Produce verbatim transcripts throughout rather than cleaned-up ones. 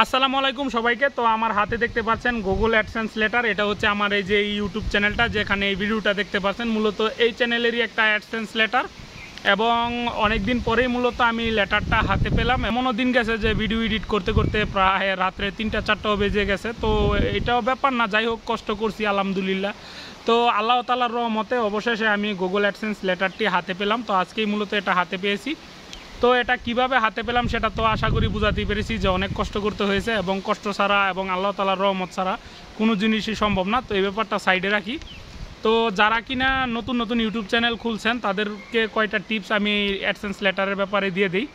আসসালামু আলাইকুম সবাইকে। তো আমার হাতে দেখতে পাচ্ছেন গুগল অ্যাডসেন্স লেটার। এটা হচ্ছে আমার এই যে ইউটিউব চ্যানেলটা, যেখানে এই ভিডিওটা দেখতে পাচ্ছেন, মূলত এই চ্যানেলেরই একটা অ্যাডসেন্স লেটার। এবং অনেক দিন পরেই মূলত আমি লেটারটা হাতে পেলাম। এমনও দিন গেছে যে ভিডিও এডিট করতে করতে প্রায় রাত্রে তিনটা চারটাও বেজে গেছে। তো এটাও ব্যাপার না, যাই হোক কষ্ট করছি আলহামদুলিল্লাহ। তো আল্লাহ তাআলার রহমতে অবশেষে আমি গুগল অ্যাডসেন্স লেটারটি হাতে পেলাম। তো আজকেই মূলত এটা হাতে পেয়েছি। তো এটা কিভাবে হাতে পেলাম সেটা তো আশা করি বুঝাতেই পেরেছি যে অনেক কষ্ট করতে হয়েছে, এবং কষ্ট ছাড়া এবং আল্লাহ তাআলার রহমত ছাড়া কোনো জিনিসই সম্ভব না। তো এই ব্যাপারটা সাইডে রাখি। তো যারা কিনা নতুন নতুন ইউটিউব চ্যানেল খুলছেন তাদেরকে কয়টা টিপস আমি অ্যাডসেন্স লেটারের ব্যাপারে দিয়ে দিই।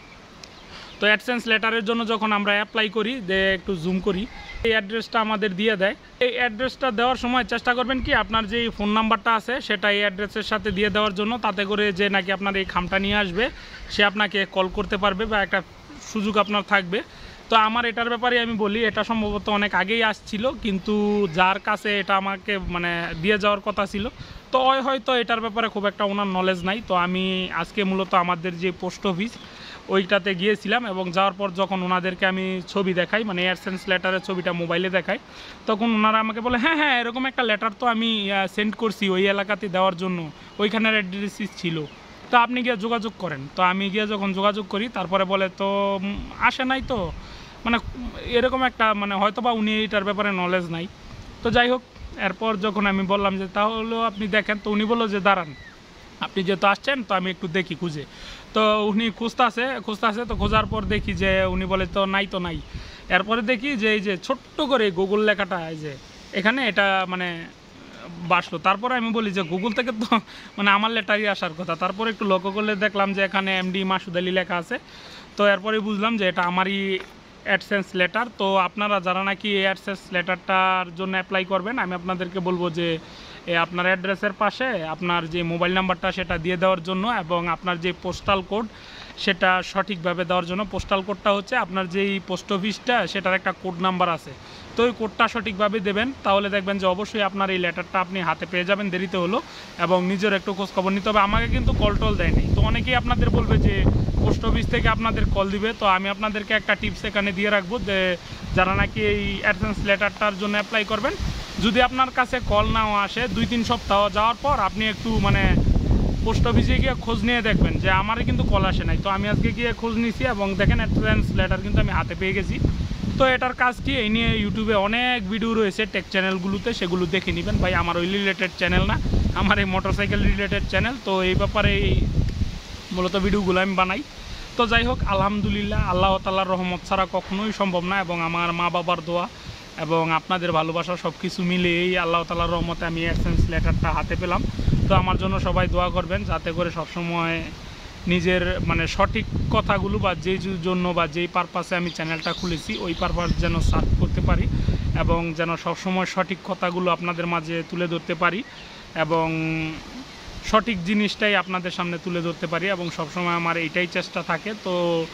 তো অ্যাডসেন্স লেটারের জন্য যখন আমরা অ্যাপ্লাই করি, দে একটু জুম করি, এই অ্যাড্রেসটা আমাদের দিয়ে দেয়। এই অ্যাড্রেসটা দেওয়ার সময় চেষ্টা করবেন কি আপনার যে ফোন নাম্বারটা আছে সেটা এই অ্যাড্রেসের সাথে দিয়ে দেওয়ার জন্য, তাতে করে যে নাকি আপনার এই খামটা নিয়ে আসবে সে আপনাকে কল করতে পারবে বা একটা সুযোগ আপনার থাকবে। তো আমার এটার ব্যাপারে আমি বলি, এটা সম্ভবত অনেক আগেই আসছিল, কিন্তু যার কাছে এটা আমাকে মানে দিয়ে যাওয়ার কথা ছিল, তো ওই হয়তো এটার ব্যাপারে খুব একটা ওনার নলেজ নাই। তো আমি আজকে মূলত আমাদের যে পোস্ট অফিস ওইটাতে গিয়েছিলাম, এবং যাওয়ার পর যখন ওনাদেরকে আমি ছবি দেখাই, মানে অ্যাডসেন্স লেটারের ছবিটা মোবাইলে দেখাই, তখন ওনারা আমাকে বলে হ্যাঁ হ্যাঁ এরকম একটা লেটার তো আমি সেন্ড করছি ওই এলাকাতে দেওয়ার জন্য, ওইখানের অ্যাড্রেস ছিল, তো আপনি গিয়ে যোগাযোগ করেন। তো আমি গিয়ে যখন যোগাযোগ করি, তারপরে বলে তো আসে নাই, তো মানে এরকম একটা মানে হয়তো বা উনি এটার ব্যাপারে নলেজ নাই। তো যাই হোক, এরপর যখন আমি বললাম যে তাহলেও আপনি দেখেন, তো উনি বললো যে দাঁড়ান, আপনি যেহেতু আসছেন তো আমি একটু দেখি খুঁজে। তো উনি খুঁজতেছে খুঁজতেছে তো খোঁজার পর দেখি যে উনি বলে তো নাই তো নাই। এরপরে দেখি যে এই যে ছোট্ট করে গুগল লেখাটা, এই যে এখানে এটা মানে বাসলো। তারপরে আমি বলি যে গুগল থেকে তো মানে আমার লেটারই আসার কথা। তারপরে একটু লক্ষ্য করলে দেখলাম যে এখানে এমডি মাসুদ আলী লেখা আছে। তো এরপরে বুঝলাম যে এটা আমারই অ্যাডসেন্স লেটার। তো আপনারা যারা নাকি এই অ্যাডসেন্স লেটারটার জন্য অ্যাপ্লাই করবেন, আমি আপনাদেরকে বলবো যে আপনার অ্যাড্রেসের পাশে আপনার যে মোবাইল নাম্বারটা সেটা দিয়ে দেওয়ার জন্য, এবং আপনার যে পোস্টাল কোড সেটা সঠিকভাবে দেওয়ার জন্য। পোস্টাল কোডটা হচ্ছে আপনার যেই পোস্ট অফিসটা সেটার একটা কোড নাম্বার আছে, তো ওই কোডটা সঠিকভাবে দেবেন, তাহলে দেখবেন যে অবশ্যই আপনার এই লেটারটা আপনি হাতে পেয়ে যাবেন, দেরিতে হলো। এবং নিজের একটু খোঁজখবর নিতে হবে। আমাকে কিন্তু কল টল দেয়নি। তো অনেকেই আপনাদের বলবে যে পোস্ট অফিস থেকে আপনাদের কল দিবে। তো আমি আপনাদেরকে একটা টিপস এখানে দিয়ে রাখবো, যে যারা নাকি এই অ্যাডসেন্স লেটারটার জন্য অ্যাপ্লাই করবেন, যদি আপনার কাছে কল নাও আসে, দুই তিন সপ্তাহ যাওয়ার পর আপনি একটু মানে পোস্ট অফিসে গিয়ে খোঁজ নিয়ে দেখবেন যে আমারই কিন্তু কল আসে নাই। তো আমি আজকে গিয়ে খোঁজ নিয়েছি, এবং দেখেন অ্যাডসেন্স লেটার কিন্তু আমি হাতে পেয়ে গেছি। তো এটার কাজ কি, এই নিয়ে ইউটিউবে অনেক ভিডিও রয়েছে টেক চ্যানেলগুলোতে, সেগুলো দেখে নেবেন ভাই। আমার ওই রিলেটেড চ্যানেল না, আমার এই মোটরসাইকেল রিলেটেড চ্যানেল। তো এই ব্যাপারে মূলত ভিডিওগুলো আমি বানাই। তো যাই হোক, আলহামদুলিল্লাহ, আল্লাহ তাআলার রহমত ছাড়া কখনোই সম্ভব না, এবং আমার মা বাবার দোয়া এবং আপনাদের ভালোবাসা সব কিছু মিলে এই আল্লাহ তাআলার রহমতে আমি অ্যাডসেন্স লেটারটা হাতে পেলাম। তো আমার জন্য সবাই দোয়া করবেন, যাতে করে সবসময় নিজের মানে সঠিক কথাগুলো বা যেই জন্য বা যেই পারপাসে আমি চ্যানেলটা খুলেছি ওই পারপাস যেন সার্ভ করতে পারি, এবং যেন সবসময় সঠিক কথাগুলো আপনাদের মাঝে তুলে ধরতে পারি, এবং সঠিক জিনিসটাই আপনাদের সামনে তুলে ধরতে পারি, এবং সবসময় আমার এইটাই চেষ্টা থাকে। তো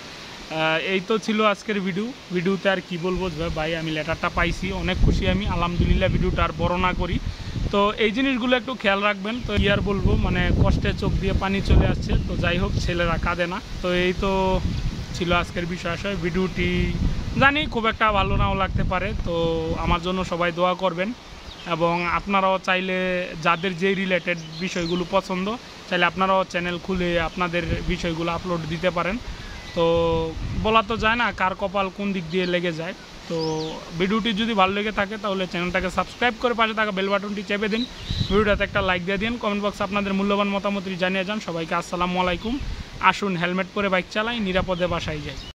এই তো ছিল আজকের ভিডিও। ভিডিওতে আর কি বলবো ভাই, আমি লেটারটা পাইছি, অনেক খুশি আমি আলহামদুলিল্লাহ। ভিডিওটা আর বড় না করি। তো এই জিনিসগুলো একটু খেয়াল রাখবেন। তো কি আর বলবো, মানে কষ্টে চোখ দিয়ে পানি চলে আসছে। তো যাই হোক, ছেলেরা কাঁদে না। তো এই তো ছিল আজকের বিষয় আসলে। ভিডিওটি জানি খুব একটা ভালো নাও লাগতে পারে, তো আমার জন্য সবাই দোয়া করবেন, এবং আপনারাও চাইলে যাদের যেই রিলেটেড বিষয়গুলো পছন্দ, চাইলে আপনারাও চ্যানেল খুলে আপনাদের বিষয়গুলো আপলোড দিতে পারেন। তো বলা তো যায় না কার কপাল কোন দিক দিয়ে লেগে যায়। তো ভিডিওটি যদি ভালো লেগে থাকে তাহলে চ্যানেলটাকে সাবস্ক্রাইব করে পাশে থাকা বেল বাটনটি চেপে দিন, ভিডিওটাতে একটা লাইক দিয়ে দিন, কমেন্ট বক্সে আপনাদের মূল্যবান মতামত জানিয়ে যান। সবাইকে আসসালামু আলাইকুম। আসুন হেলমেট পরে বাইক চালাই, নিরাপদে বাসায় যাই।